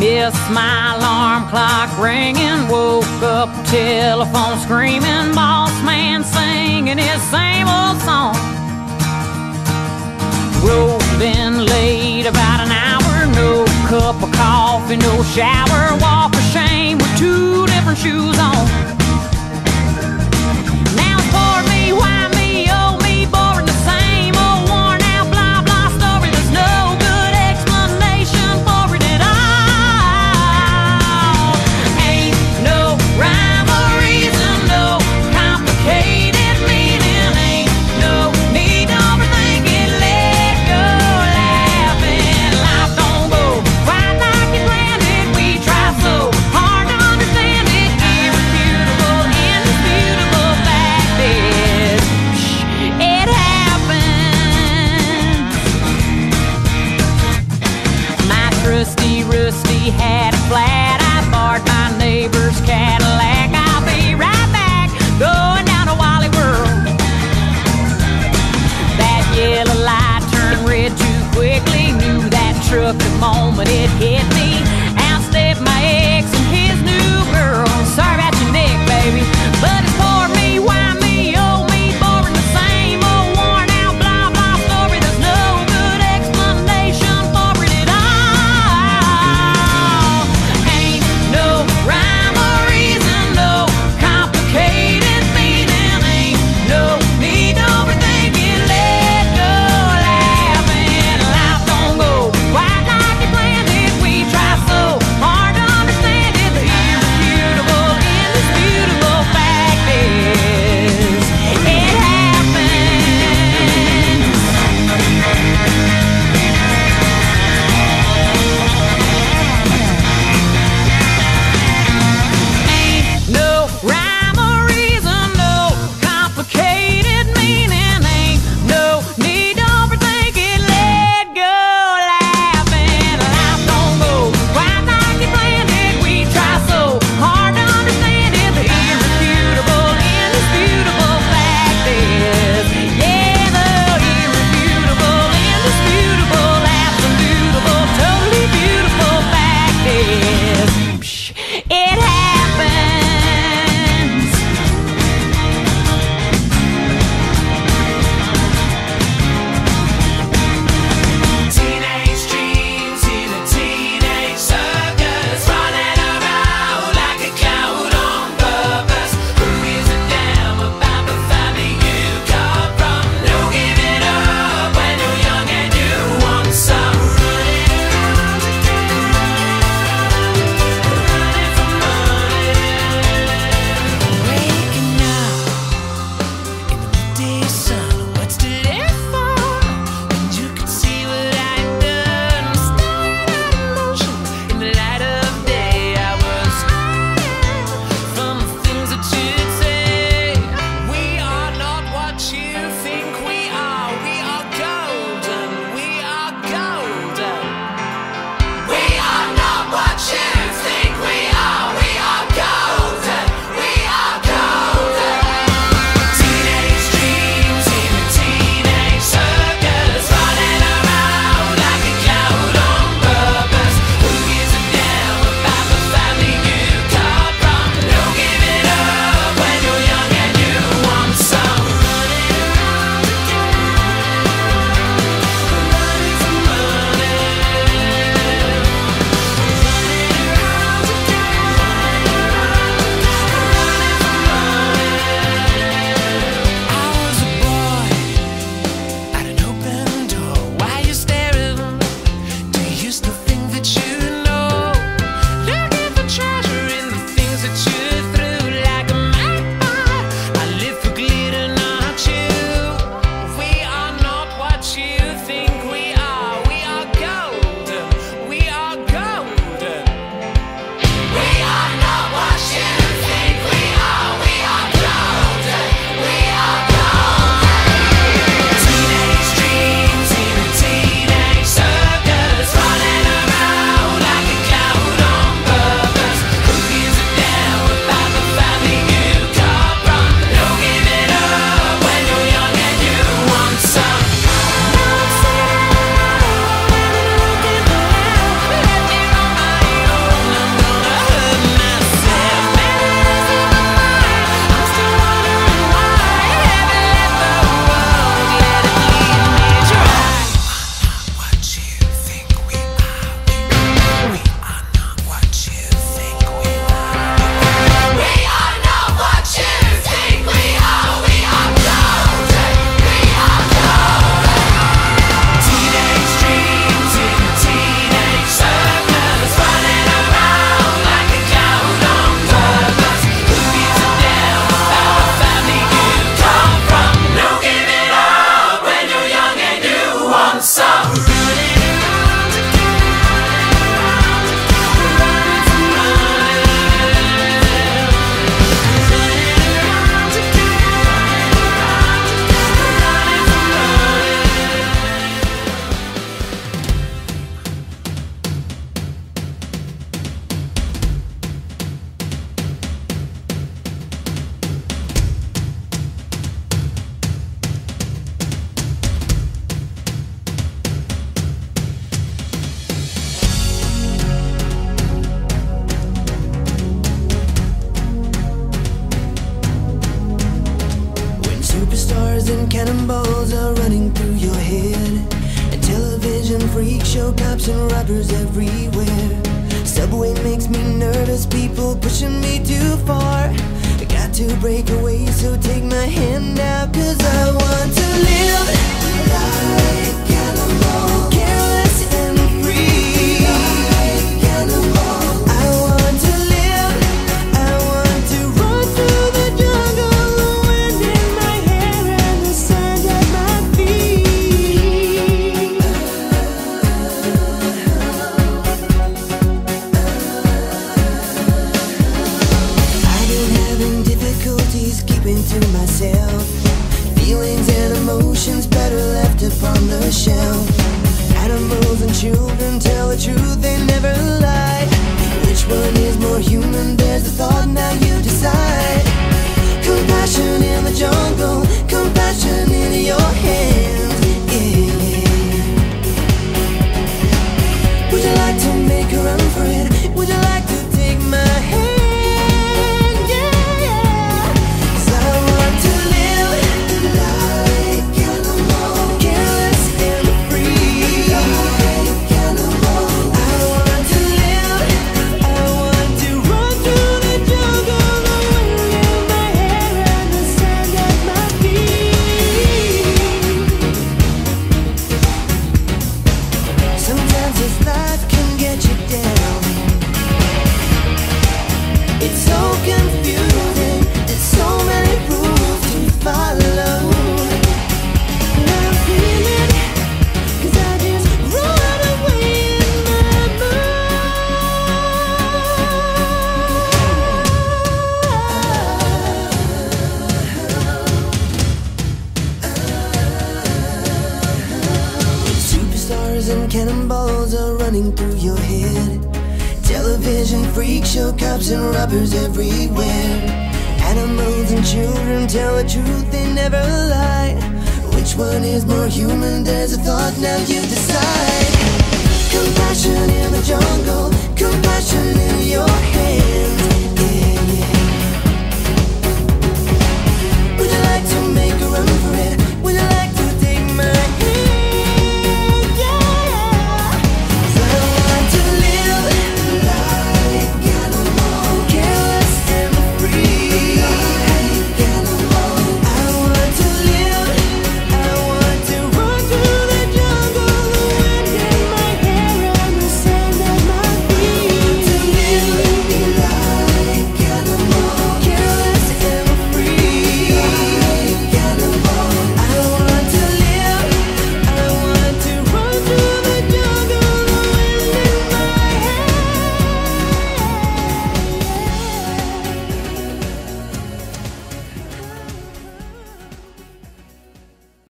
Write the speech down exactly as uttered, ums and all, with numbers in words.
Missed my alarm clock ringing, woke up telephone screaming, boss man singing his same old song. Rolling late about an hour, no cup of coffee, no shower, walk of shame with two different shoes on. Now it's for me, why me, oh me, boring the same old worn out blah blah story. There's no good explanation for it at all. Ain't no rhyme or reason, no complicated meaning, ain't no need to overthink it, let go laughing. Life don't go quite like you planned it. We try so hard to understand it. Irrefutable, indisputable fact is, it happened. My trusty rusty had a flat. I borrowed my neighbor's Cadillac. I'll be right back, going down to Wally World. That yellow light turned red too quickly. Knew that truck the moment it hit me. Out stepped my ex and his new girl. Sorry about your neck, baby, but it's for me, why me, oh me, boring the same old worn out blah blah story. There's no good explanation for it at all. Ain't no rhyme or reason, no complicated meaning, ain't no need to overthink it, let go laughing. Life don't go quite like you planned it. We try so hard to understand it. The irrefutable, indisputable fact is, cannonballs are running through your head. And television freak show cops and robbers everywhere. Subway makes me nervous, people pushing me too far. I got to break away, so take my hand out, 'cause I want to live like cannonballs, careless and free, like cannonballs. I want to live, I want to run through the jungle, the wind in my hair and the sand at my feet. I've been having difficulties keeping to myself. Feelings and emotions better left upon the shelf. Animals and children tell the truth, they never lie. Which one is more human? There's the thought, now you decide. Compassion in the jungle, compassion in your hands, yeah. Would you like to make a run for it? Would you like to take my hand? Yeah, yeah. 'Cause I want to live like cannonballs, careless and free, like cannonballs. I want to live, I want to run through the jungle, the wind in my hair and the sand at my feet. Sometimes this life can get you down. It's so confusing, there's so many rules to follow. And I feel it, 'cause I just run away in my mind. Superstars and cannonballs are running through your head. Television freak show cops and robbers everywhere. Animals and children tell the truth, they never lie. Which one is more human? There's a thought, now you decide. Compassion in the jungle, compassion in